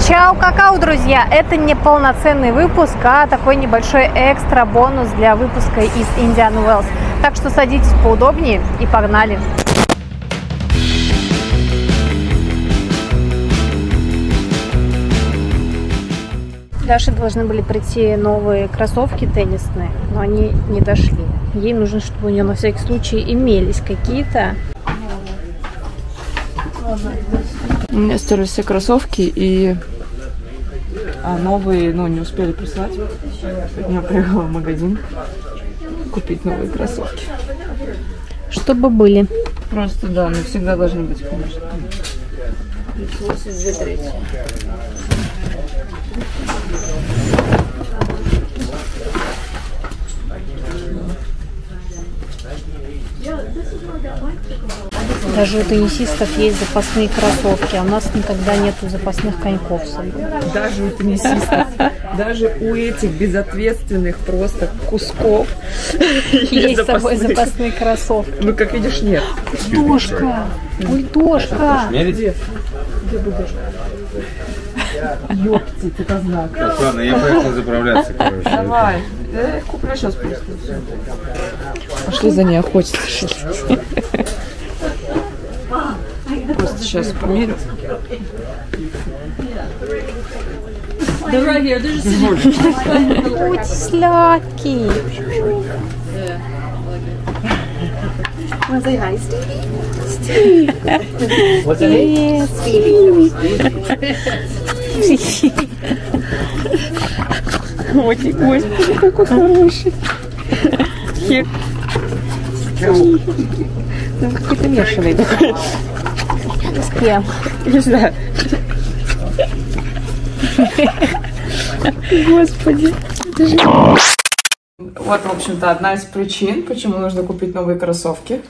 Чао, какао, друзья! Это не полноценный выпуск, а такой небольшой экстра бонус для выпуска из Indian Wells. Так что садитесь поудобнее и погнали! Даше должны были прийти новые кроссовки теннисные, но они не дошли. Ей нужно, чтобы у нее на всякий случай имелись какие-то. У меня стерлись все кроссовки, а новые, не успели прислать. Я приехала в магазин купить новые кроссовки. Чтобы были. Просто, да, но всегда должны быть, конечно. Пришлось изветрить. Даже у теннисистов есть запасные кроссовки, а у нас никогда нету запасных коньков с собой. Даже у теннисистов, даже у этих безответственных просто кусков есть с собой запасные кроссовки. Ну, как видишь, нет. Бульдожка! Бульдожка! Где бульдожка? Ёпти, это знак. Так, ладно, я поехал заправляться, короче. Давай, я куплю сейчас просто. Пошли за ней охотиться. Просто сейчас померю. Ой, сладкий! Want to say hi, Stevie? Stevie. What's your name? Stevie. Ой, господи, какой хороший. Ну, какой-то мешанный такой. С кем? Не знаю. Господи. Вот, в общем-то, одна из причин, почему нужно купить новые кроссовки.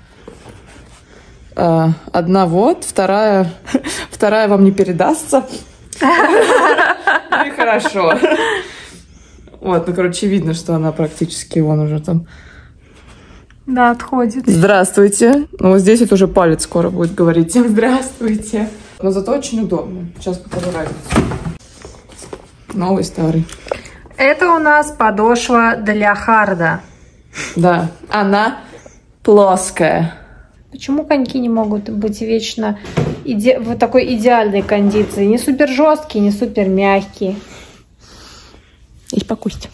Одна вот, вторая вам не передастся. Ну и хорошо. Вот, короче, видно, что она практически вон уже там. Да, отходит. Здравствуйте. Ну, вот здесь вот уже палец скоро будет говорить всем здравствуйте. Но зато очень удобно. Сейчас покажу разницу. Новый, старый. Это у нас подошва для харда. Да, она плоская. Почему коньки не могут быть вечно в такой идеальной кондиции? Не супер жесткие, не супер мягкие. И покусть.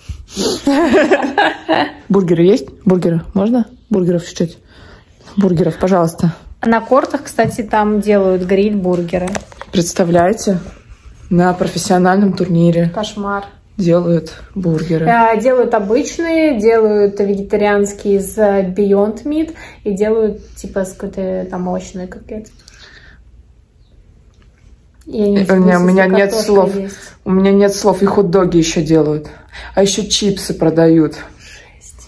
Бургеры есть? Бургеры можно? Бургеров чуть-чуть. Бургеров, пожалуйста. На кортах, кстати, там делают гриль-бургеры. Представляете? На профессиональном турнире. Кошмар. Делают бургеры. Делают обычные, делают вегетарианские с Beyond Meat и делают типа с какой-то там молочной котлетой. У меня нет слов. Есть. У меня нет слов. И хот-доги еще делают. А еще чипсы продают. Жесть.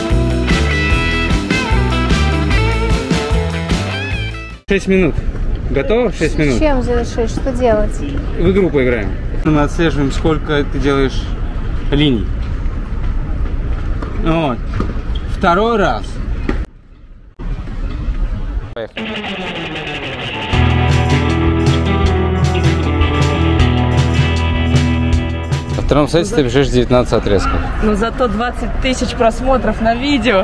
Шесть минут Готово? 6 минут. Чем завершить? Что делать? В игру поиграем. Мы отслеживаем, сколько ты делаешь линий. Вот. Второй раз. Поехали. Во втором сете ты бежишь 19 отрезков. Но зато 20 тысяч просмотров на видео.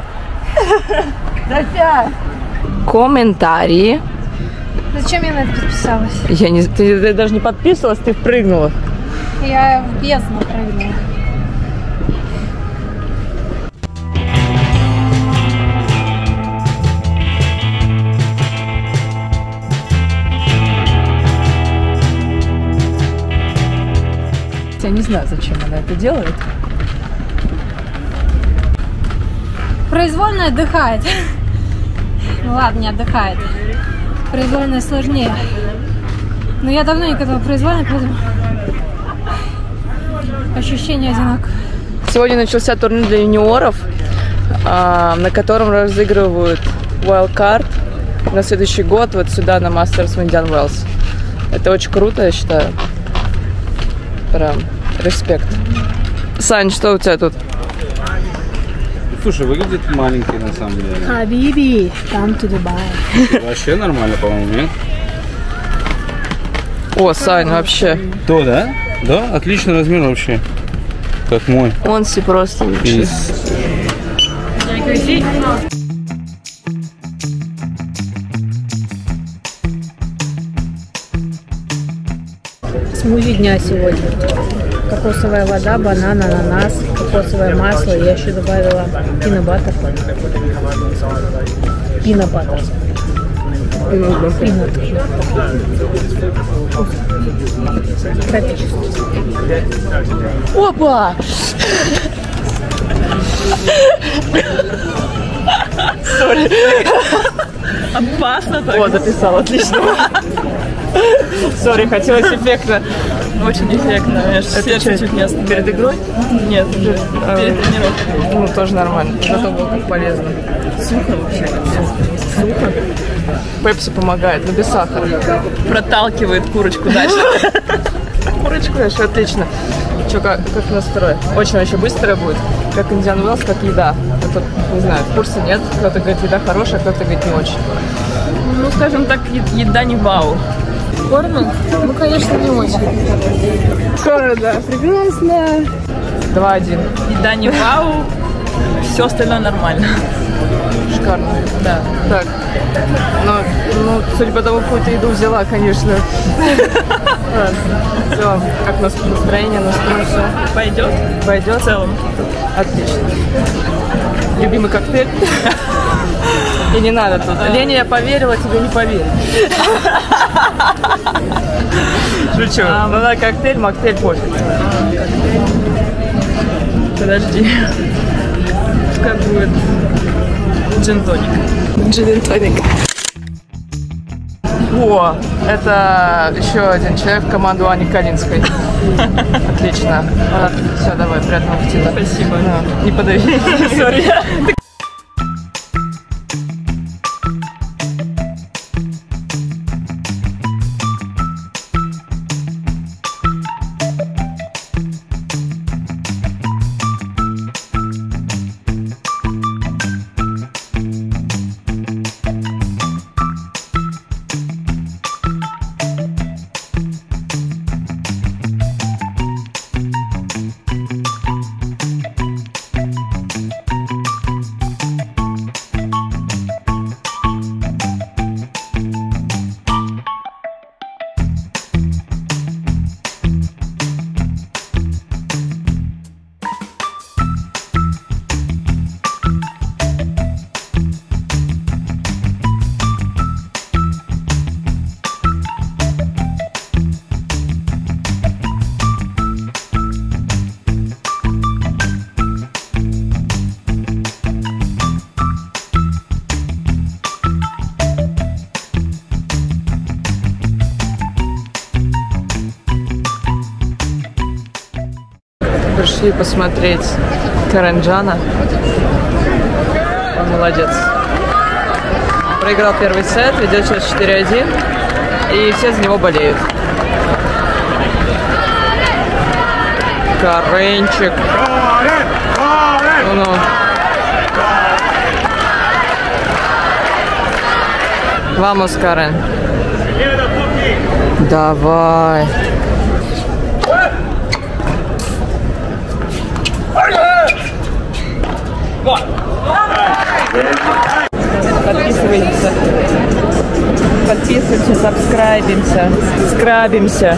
Комментарии. Зачем я на это подписалась? Ты даже не подписывалась, ты впрыгнула. Я в бездну прыгнула. Я не знаю, зачем она это делает. Произвольно отдыхает. Ну ладно, не отдыхает. Произвольно сложнее. Но я давно не катала произвольно, поэтому ощущение одинаковое. Сегодня начался турнир для юниоров, на котором разыгрывают wildcard на следующий год вот сюда, на Masters в Indian Wells. Это очень круто, я считаю. Прям респект. Сань, что у тебя тут? Слушай, выглядит маленький на самом деле. Хабиби, come to Dubai. Вообще нормально, по-моему, нет? О, Сань, вообще. То, да? Да, отличный размер вообще. Как мой. Он си просто лучший. Смузи дня сегодня. Кокосовая вода, банан, ананас, кокосовое масло. Я еще добавила пинобаттер. Пинобаттер. Пинот. Опа! Сори. Опасно так. О, записал, отлично. Сори, хотелось эффектно. Очень эффектно. Это чуть не остановилось. Перед игрой? Нет, уже перед тренировкой. Ну, тоже нормально. Зато было как полезно. Сухо вообще. Сухо. Пепси помогает, но без сахара. Проталкивает курочку дальше. Курочку дальше, отлично. Что, как настрой? Очень-очень быстро будет. Как Indian Wells, как еда. Это, не знаю, в курсе нет. Кто-то говорит, еда хорошая, кто-то говорит, не очень. Ну, скажем так, еда не вау. Кормят? Ну, конечно, не очень. Скоро, да. Прекрасно. 2-1. Еда не вау, все остальное нормально. Шикарно. Да. Так. Ну, судя по тому, какую-то еду взяла, конечно. Все, как настроение, настрой, все. Пойдет? Пойдет? В целом. Отлично. Любимый коктейль? И не надо тут. Лене я поверила, тебе не поверю. Шучу. Ну да, коктейль, моктейль, пофиг. Подожди. Как будет джин-тоник? Джин-тоник. О, это еще один человек в команду Ани Калинской. Отлично. Все, давай, приятного аппетита. Спасибо. Не подави. Сори. Пришли посмотреть Каренджана. Он молодец. Проиграл первый сет, ведет сейчас 4-1. и все за него болеют. Каренчик. Ну. Vamos, Карен. Давай. Подписывайтесь. Подписываемся, сабскрайбимся, скрабимся.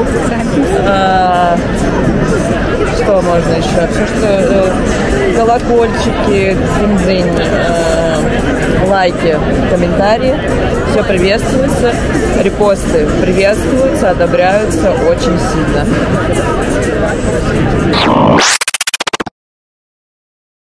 Что можно еще? Все, что колокольчики, дзынь-дзынь, лайки, комментарии. Все приветствуется. Репосты приветствуются, одобряются очень сильно.